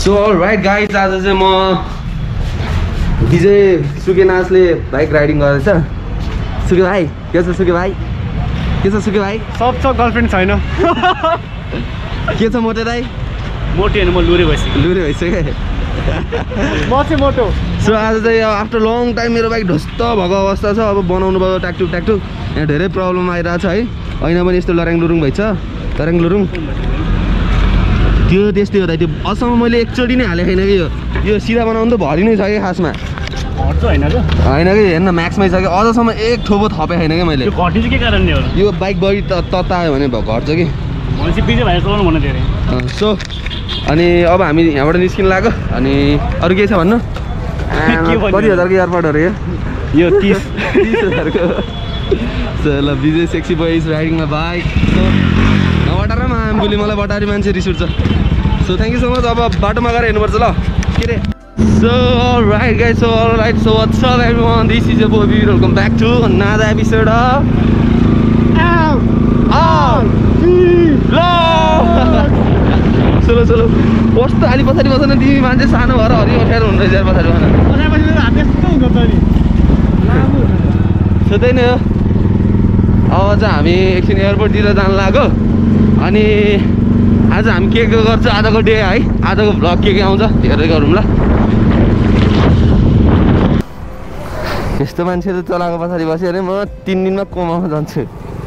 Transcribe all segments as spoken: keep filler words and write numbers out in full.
So right guys, आज चाहिँ म विजय सुकेनासले बाइक राइडिङ गर्दैछ। सुके भाइ के छ? सुके भाइ के छ? सुके भाइ सब छ, गर्लफ्रेन्ड छैन। के छ मोटे दाइ? मोटे होइन, म लुरे भइसक्यो। लुरे भइसक्यो म चाहिँ मोटो। सो आज चाहिँ आफ्टर लङ टाइम मेरो बाइक ढस्त भएको अवस्था छ। अब बनाउनु भयो ट्याकटुक ट्याकटुक। यहाँ धेरै प्रब्लम आइरहेको छ है। ऐना पनि यस्तो लराङ लुरुङ भइछ, लराङ लुरुङ। त्यो त्यस्तै हो दाइ। त्यो अझसम्म मैले एकचोटि नै हालेको छैन कि यो यो सिधा बनाउनु त भरि नै छ कि खासमा। घट्छ होइन र? होइन कि हेर्न म्याक्समै छ कि अझसम्म एक ठोपो थपेको छैन कि मैले। यो घट्यो चाहिँ के कारणले हो? यो बाइक बढी त ततायो भने घट्छ कि। भनेपछि विजय भाइ चलाउनु भन्नु धेरै। सो अनि अब हामी यहाँबाट निस्किनु लाग्यो। अनि अरू के छ भन्नु? कति हजारको एयरपोर्टहरू यो? यो तिस तिस हजारको। सो ल Vijay sexy boy is riding my bike. So नबटार म आम्बुली मलाई बटारी मान्छे रिस उठ्छ। So thank you so much. अब बाटोमा गएर हेर्नुपर्छ ल के अरे। So right guys, so right, so what's up everyone, this is your boy Vijay. Welcome back to another episode of चलो चलो कस्तो अलि पछाडि बस्न तिमी मान्छे सानो भएर हरि अप्ठ्यारो हुँदो रहेछ पछाडि भएन। सो त्यही नै हो। अब चाहिँ हामी एकछिन एयरपोर्टतिर जानु लाग्यो। अनि आज हामी के के गर्छ आजको डे है, आजको भ्लग के के आउँछ हेरेर गरौँ ल। यस्तो मान्छे त चलाएको पछाडि बस्यो अरे म तिन दिनमा कोमामा जान्छु।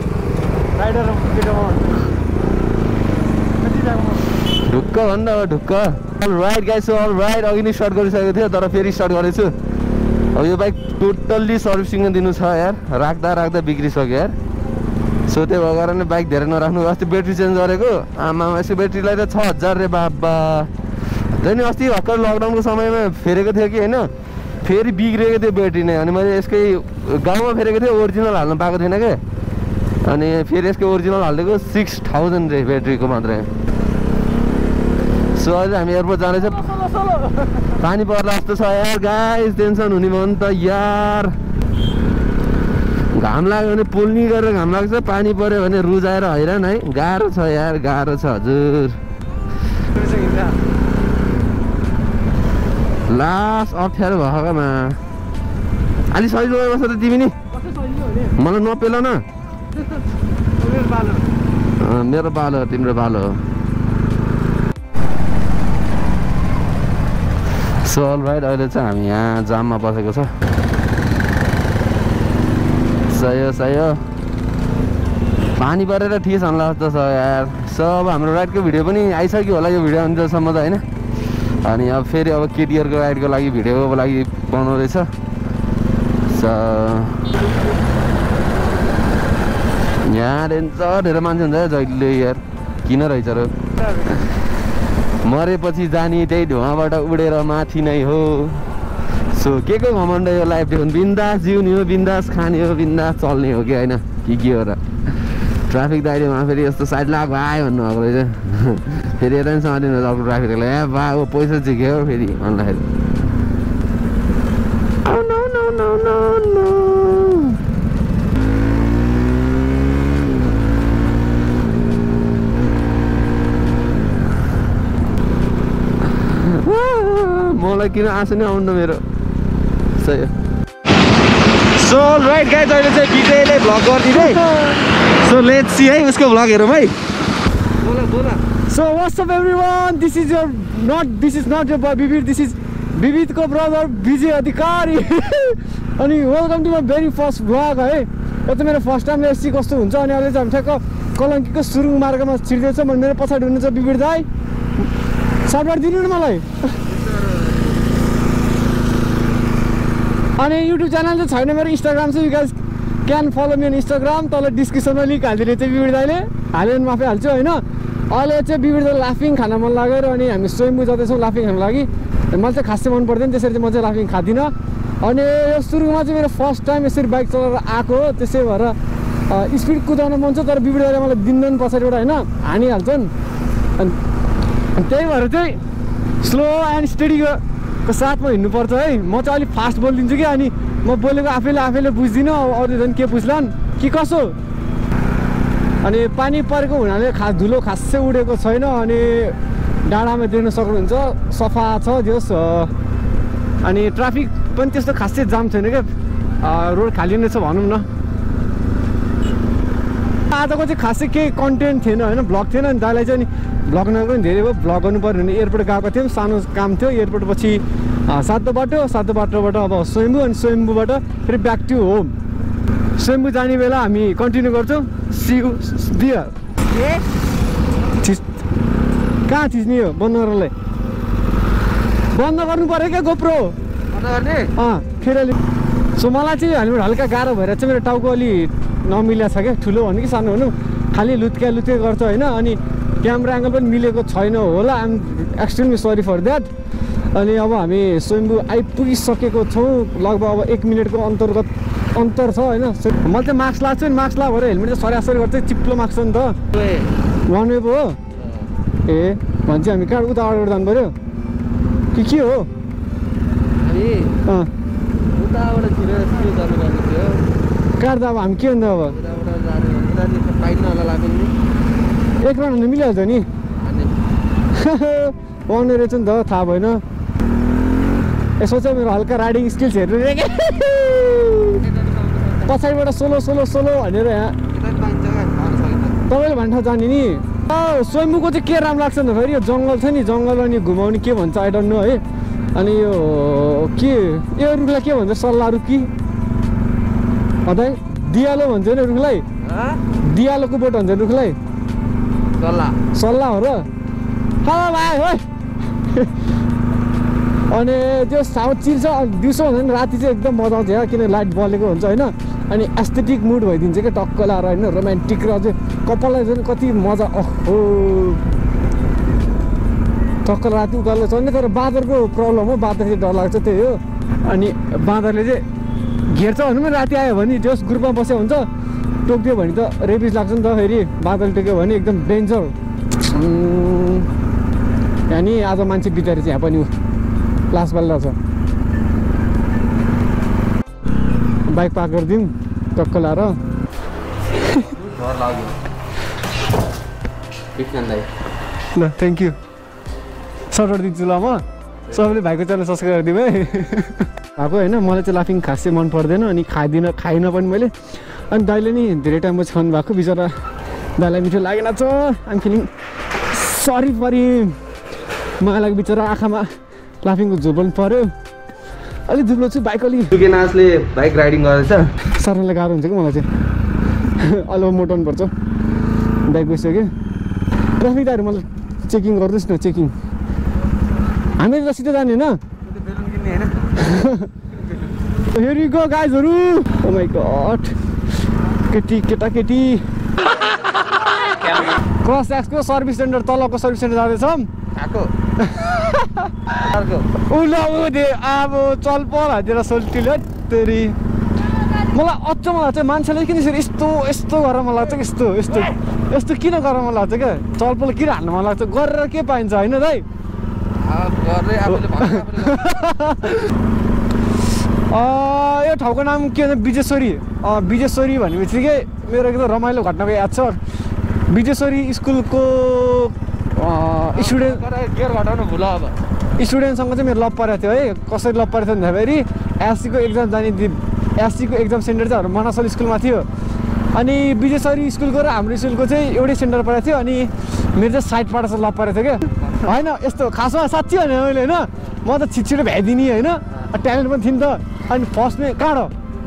ढुक्क भन्न अब ढुक्क। All right guys, so all right. अघि नै स्टार्ट गरिसकेको थियो तर फेरि स्टार्ट गरेछु। अब यो बाइक टोटल्ली सर्भिसिङ दिनु छ यार, राख्दा राख्दा बिग्रिसक्यो यार। सो त्यो भएको कारणले बाइक धेरै नराख्नु। अस्ति ब्याट्री चेन्ज गरेको, आमामा यसको ब्याट्रीलाई त छ हजार रे बाबा। त्यही नि अस्ति भर्खर लकडाउनको समयमा फेरेको थियो कि होइन, फेरि बिग्रेको थियो ब्याट्री नै। अनि मैले यसकै गाउँमा फेरेको थिएँ, ओरिजिनल हाल्नु पाएको थिएन क्या। अनि फेरि यसको ओरिजिनल हालिदिएको सिक्स थाउजन्ड रे ब्याट्रीको मात्रै। सो अहिले हामी एयरपोर्ट जाँदैछ। पानी पर्ला जस्तो छ यार गाइस, टेन्सन हुने भयो नि त यार। घाम लाग्यो भने पोल्नी गरेर घाम लाग्छ, पानी पऱ्यो भने रुजाएर हैरान है। गाह्रो छ यार, गाह्रो छ हजुर। लास्ट अप्ठ्यारो भएकोमा अलि सजिलो बस्छ त तिमी नि। मलाई नपेल न, मेरो बालो हो तिम्रो बालो हो। सो अल राइट, अहिले चाहिँ हामी यहाँ जाममा बसेको छ। सही हो सही हो, पानी परेर ठिक हुला जस्तो छ यार। सो अब हाम्रो राइडको भिडियो पनि आइसक्यो होला यो भिडियो अन्त्यसम्म त होइन। अनि अब फेरि अब केटिआरको राइडको लागि भिडियोको लागि बनाउँदैछ। सो यहाँ डेन्जर धेरै मान्छे हुन्छ जहिले यार, किन रहेछ र। मरेपछि जाने त्यही धुवाबाट उडेर माथि नै हो। सो के को घमण्ड यो लाइफ देखुन, बिन्दास जिउने हो, बिन्दास खाने हो, बिन्दास चल्ने हो कि होइन कि के हो र। ट्राफिक दाइरेमा फेरि यस्तो साइड लाग भाइ भन्नुभएको रहेछ। फेरि यता पनि समातिनु अर्को ट्राफिकलाई ए बा ऊ पैसा झिक्यो फेरि भन्दाखेरि। मलाई किन आँसु नै आउनु मेरो। सही हो। सो राइट गाइज, अहिले चाहिँ विजयले भ्लग गरिदिँदै। सो लेट्स सी है उसको भ्लग हेरौँ है। बोला बोला। So what's up everyone, this is your not this is not your Vividh, this is विविधको ब्रदर विजय अधिकारी। अनि welcome to my very first vlog है। यो त मेरो फर्स्ट टाइम यस्तो कस्तो हुन्छ। अनि अहिले चाहिँ हामी ठ्याक्क कलङ्कीको सुरुङ मार्गमा छिर्दैछ। मेरो पछाडि हुनुहुन्छ विविध दाई, सर्टबाट दिनु न मलाई। अनि युट्युब च्यानल चाहिँ छैन मेरो, इन्स्टाग्राम चाहिँ you guys can follow me on Instagram. तल डिस्क्रिप्सनमा लिङ्क हालिदिने चाहिँ विविध दाइले हाल्यो भने माफै हाल्छु होइन। अहिले चाहिँ विविध दाइ लाफिङ खान मन लागेर अनि हामी स्वयम्भू जाँदैछौँ लाफिङ खानु लागि। मलाई चाहिँ खासै मन पर्दैन, त्यसरी चाहिँ म चाहिँ लाफिङ खाँदिनँ। अनि यो सुरुमा चाहिँ मेरो फर्स्ट टाइम यसरी बाइक चलाएर आएको हो, त्यसै भएर स्पिड कुदाउन मन छ। तर विविध दाइले मलाई दिँदैन पछाडिबाट होइन, हानिहाल्छन्। अनि त्यही भएर चाहिँ स्लो एन्ड स्टडीको को साथमा हिँड्नुपर्छ है। म चाहिँ अलिक फास्ट बोलिदिन्छु कि, अनि म बोलेको आफैले आफैले बुझ्दिनँ, अरू झन् के बुझ्लान् कि कसो। अनि पानी परेको हुनाले खास धुलो खासै उडेको छैन। अनि डाँडामा देख्न सक्नुहुन्छ सफा छ जस अनि ट्राफिक पनि त्यस्तो खासै जाम छैन क्या रोड खाली नै छ भनौँ न आजको चाहिँ खासै केही कन्टेन्ट थिएन होइन भ्लग थिएन अनि दाइलाई चाहिँ नि भ्लग नगर्नु पनि धेरै भयो भ्लग गर्नु पऱ्यो भने एयरपोर्ट गएको थियौँ सानो काम थियो एयरपोर्ट पछि सातो बाटो सातो बाटोबाट अब स्वयम्भू अनि स्वयम्भूबाट फेरि ब्याक टु होम स्वयम्भू जाने बेला हामी कन्टिन्यू गर्छौँ सिउ दिया कहाँ थिच्ने हो बन्द गर्नलाई बन्द गर्नु पऱ्यो क्या गोप्रो अँ फेरि सो मलाई चाहिँ हेलमेट हल्का गाह्रो भएर चाहिँ मेरो टाउको अलि नमिलेको छ क्या ठुलो भन्नु कि सानो भन्नु खालि लुत्क्या लुत्के गर्छ होइन अनि क्यामेरा एङ्गल पनि मिलेको छैन होला I'm extremely sorry for that अनि अब हामी स्वयम्भू आइपुगिसकेको छौँ लगभग अब एक मिनटको अन्तर्गत अन्तर छ होइन मैले चाहिँ मास्क लाग्छु नि मास्क ला भएर हेलमेट चाहिँ सरासरी गर्छ चिप्लो मास्क छ नि त वान वे पो हो ए भन्छ हामी कहाँ उता अगाडि जानु पऱ्यो कि के हो कहाँ त अब हामी के हुन्छ अब एक राउन्ड मिलिहाल्छ नि वान वे रहेछ नि त थाहा भएन यसो चाहिँ मेरो हल्का राइडिङ स्किल्स हेर्नु पछाडिबाट सोलो सोलो सोलो भनेर यहाँ तपाईँले भन्नु ठाउँ जाने नि स्वयम्भूको चाहिँ के राम्रो लाग्छ नि फेरि यो जङ्गल छ नि जङ्गल अनि घुमाउने के भन्छ आई डोन्ट नो है अनि यो के यो रुखलाई के भन्छ सल्लाह रुख कि अदाइ दियालो भन्छ नि रुखलाई दियालोको बोट भन्छ रुखलाई सल्लाह सल्लाह हो र भाइ हो अनि त्यो साउथ चिल्छ दिउँसो हुन्छ नि राति चाहिँ एकदम मजा आउँछ किन लाइट बलेको हुन्छ होइन अनि एस्थेटिक मुड भइदिन्छ क्या टक्क लाएर होइन रोमान्टिक र चाहिँ कपाललाई चाहिँ कति मजा ओहो टक्क राति उकालो छ नि तर बाँदरको प्रब्लम हो बाँदर चाहिँ डर लाग्छ त्यही हो अनि बाँदरले चाहिँ घेर्छ भन्नु पनि राति आयो भने त्यस ग्रुपमा बस्यो हुन्छ टोक्यो भने त रेबिस लाग्छ नि त फेरि बाँदरले टोक्यो भने एकदम डेन्जर यहाँ नि आज मान्छे बिताएर चाहिँ यहाँ पनि लास बाल्दा छ बाइक पार्क गरिदिउँ टक्क लाएर ल थ्याङ्क यू सर्ट दिन्छु ल म सबैले भाइको च्यानल सब्सक्राइब गरिदिउँ है भएको होइन मलाई चाहिँ लाफिङ खासै मन पर्दैन अनि खाइदिन खाइनँ पनि मैले अनि दाइले नि धेरै टाइम पछि खानु भएको बिचरा दाइलाई मिठो लागेन छ आइम फिलिङ सरी परि मलाई लागि बिचरा आँखामा लाफिङको झोल पनि पऱ्यो अलिक दुब्लो छु बाइक अलिक सुकेनासले बाइक राइडिङ गर्दैछ सर्नलाई गाह्रो हुन्छ कि मलाई चाहिँ अलि मोटाउनु पर्छ बाइक गइसक्यो ट्राफिक दाइहरू मलाई चेकिङ गर्दैछ न चेकिङ हामी त सिधै जाने होइन हेरी गो गाइजहरू ओ माइ गॉड केटी केटाकेटी क्रस एक्सको सर्भिस सेन्टर तलको सर्भिस सेन्टर जाँदैछौँ उला उदे अब चल पर हातेर सोल्टीले तेरी मलाई अचम्म लाग्छ मान्छेले किन यसरी यस्तो यस्तो गरेर मलाई लाग्छ यस्तो यस्तो यस्तो किन गरेर मलाई लाग्छ क्या चलपल किन हाल्नु मन लाग्छ गरेर के पाइन्छ होइन दाइ यो ठाउँको नाम के भन्छ विजेश्वरी विजेश्वरी भनेपछि मेरो एकदम रमाइलो घटनाको याद छ विजेश्वरी स्कुलको स्टुडेन्ट गेयर घटाउनु भुल अब स्टुडेन्टसँग चाहिँ मेरो लभ परेको थियो है कसरी लभ परेको थियो भन्दाखेरि एससीको एक्जाम जाने एससीको एक्जाम सेन्टर चाहिँ हाम्रो मनासल स्कुलमा थियो अनि विजेश्वरी स्कुलको र हाम्रो स्कुलको चाहिँ एउटै सेन्टर परेको थियो अनि मेरो चाहिँ साइडबाट चाहिँ लभ परेको थियो क्या होइन यस्तो खासमा साँच्ची भने मैले होइन म त छिटछिटो भ्याइदिने होइन ट्यालेन्ट पनि थिएँ नि त अनि फर्स्टमै काँडो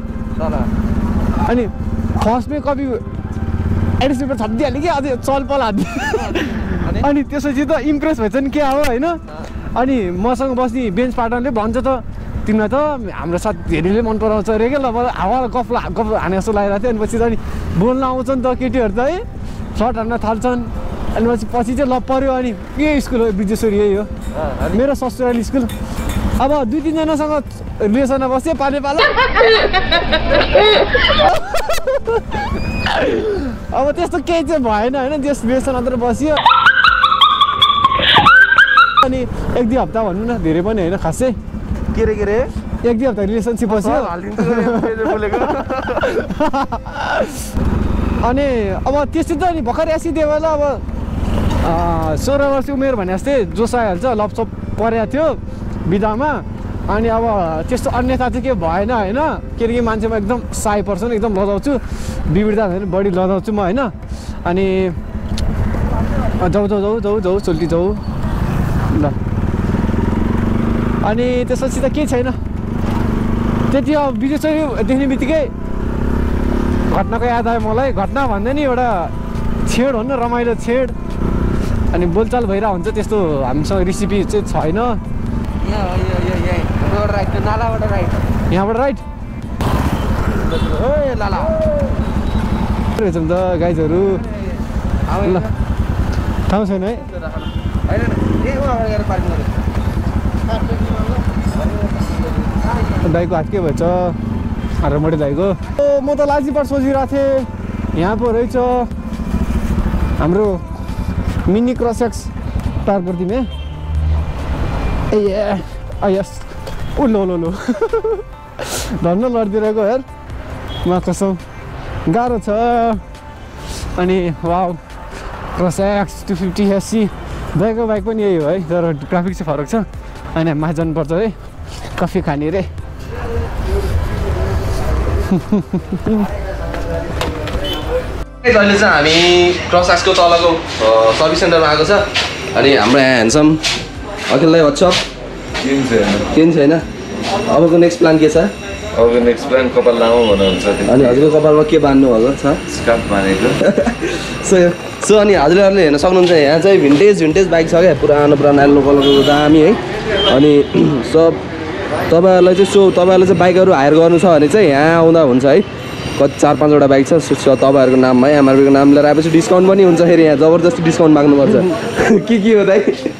अनि फर्स्टमै कपी एडिस पेपर छापिदिइहाल्यो कि अझै चलपल हाल्थ्यो अनि त्यसपछि त इम्प्रेस भएछ नि क्या हो होइन अनि मसँग बस्ने बेन्च पार्टनरले भन्छ त तिमीलाई त हाम्रो साथ धेरैले मन पराउँछ अरे क्या ल हावा गफ गफ हाने जस्तो लागिरहेको थियो अनि पछि त अनि बोल्न आउँछ नि त केटीहरू त है सर्ट हान्न थाल्छन् अनि पछि पछि चाहिँ लप पऱ्यो अनि यही स्कुल हो विजेश्वरी यही हो मेरो ससुराली स्कुल अब दुई तिनजनासँग रिलेसनमा बस्यो पाले पालो अब त्यस्तो केही चाहिँ भएन होइन त्यस रिलेसन मात्र बस्यो अनि एक दुई हप्ता भनौँ न धेरै पनि होइन खासै के रे के रे एक दुई हप्ता रिलेसनसिप बस्यो अनि अब त्यस्तै त अनि भर्खर एसी दियो बेला अब सोह्र वर्ष उमेर भने जस्तै जोस आइहाल्छ लपसप परेको थियो बिदामा अनि अब त्यस्तो अन्यथा चाहिँ के भएन होइन किनकि मान्छेमा एकदम साई पर्छ नि एकदम लजाउँछु बिबिर्दा भने बढी लजाउँछु म होइन अनि जाउँ जाउँ जाउँ जाउँ जाउँ चुल्टी जाउँ ल अनि त्यसपछि त केही छैन त्यति अब भिडियो चाहिँ देख्ने बित्तिकै घटनाको याद आयो मलाई घटना भन्दा नि एउटा छेड हो नि रमाइलो छेड अनि बोलचाल भइरहेको हुन्छ त्यस्तो हामीसँग रेसिपी चाहिँ छैन यहाँबाट राइट रहेछ नि त गाइजहरू ल ठाउँ छैन है दाइको हात के भएछ अरे मोटे दाइको म त लाजीबाट सोचिरहेको थिएँ यहाँ पो रहेछ हाम्रो मिनी क्रसएक्स टायर गरिदिने ए यस उ लो लो लो धन्न लडिदिरहेको हेर म कसम गाह्रो छ अनि wow Crossx two fifty SC दाइको बाइक पनि यही हो है तर ग्राफिक चाहिँ फरक छ अनि हामी जानुपर्छ है कफी खाने रे अहिले चाहिँ हामी क्रसएक्सको तलको सर्भिस सेन्टरमा आएको छ अनि हाम्रो यहाँ ह्यान्डसम अखिललाई वाट्सअप केही छैन अबको नेक्स्ट प्लान के छ अबको नेक्स्ट प्लान कपाल लामो भन्नुहुन्छ अनि हजुरको कपालमा के बान्नु भएको छ स्कार्फ बानेको सो सो अनि हजुरहरूले हेर्न सक्नुहुन्छ यहाँ चाहिँ भिन्टेज भिन्टेज बाइक छ क्या पुरानो पुरानो येल्लो कलरको दामी है अनि सब तपाईँहरूलाई चाहिँ सो तपाईँहरूले चाहिँ बाइकहरू हायर गर्नु छ भने चाहिँ यहाँ आउँदा हुन्छ है कति चार पाँचवटा बाइक छ तपाईँहरूको नाममा है एमआरपीको नाम लिएर आएपछि डिस्काउन्ट पनि हुन्छ फेरि यहाँ जबरजस्ती डिस्काउन्ट माग्नुपर्छ के के हो दाइ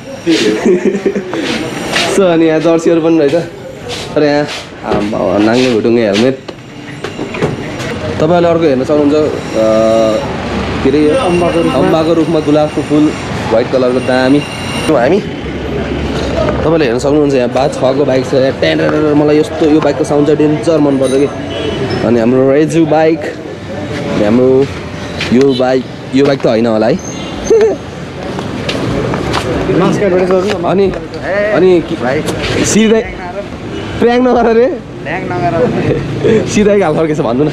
सो अनि यहाँ जर्सीहरू पनि रहेछ तर यहाँ नाङ्गे भुटुङ्गे हेलमेट तपाईँहरूले अर्को हेर्न सक्नुहुन्छ के अरे अम्बाको रुखमा गुलाबको फुल व्हाइट कलरको दामी हामी तपाईँले हेर्न सक्नुहुन्छ यहाँ बात छको बाइक छ यहाँ टेन्डर मलाई यस्तो यो बाइकको साउन्ड चाहिँ डेन्जर मनपर्छ कि अनि हाम्रो रेजु बाइक हाम्रो यो बाइक यो बाइक त होइन होला है अनि अनि सिधै प्र्याङ नगर रे सिधै हाल फर्केछ भन्नु न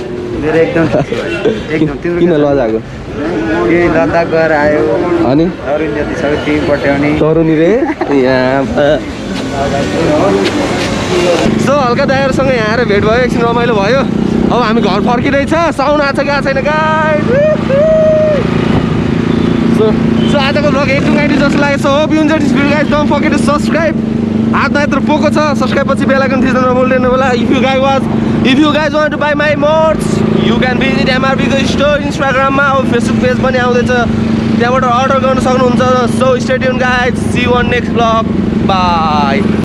किन लजाएको लद्दाख गएर आयो अनि तरुण जति छ टिम पट्याउने तरुनी रे यहाँ सो हल्का दाइहरूसँग यहाँ आएर भेट भयो एकछिन रमाइलो भयो अब हामी घर फर्किँदैछ साउन आएको छ कि आएको छैन गाइस सो सो आजको भ्लग एट टु नाइन्टी जस्तो लागेको छ hope you enjoyed this video guys don't forget to subscribe हातमा यत्रो पोको छ सब्सक्राइब पछि बेल आइकन थिच्न नभुल्नु होला if you guys watch if you guys want to buy my merch you can visit एमआरपीको स्टोर इन्स्टाग्राममा अब फेसबुक पेज पनि आउँदैछ त्यहाँबाट अर्डर गर्न सक्नुहुन्छ so stay tune guys see you on next vlog by